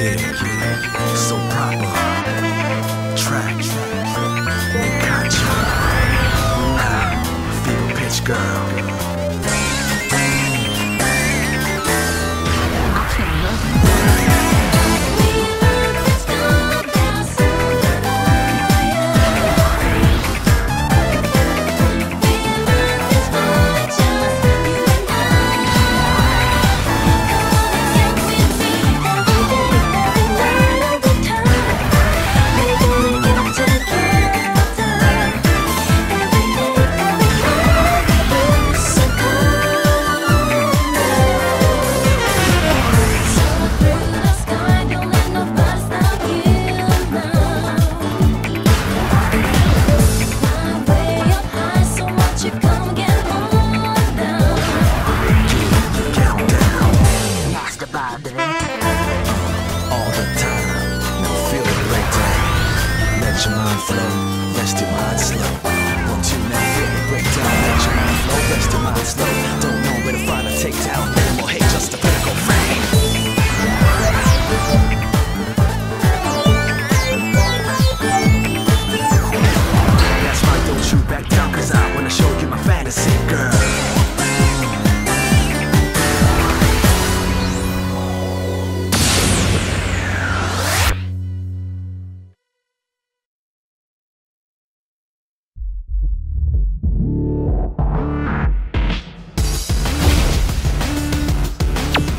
Yeah, so proper. Track, Nikacha. Fever pitch girl. All the time, now feel the breakdown. Let your mind flow, rest your mind slow. 1, 2, now feel the breakdown. Let your mind flow, rest your mind slow. Don't know where to find a takedown, no more hate, just a critical frame.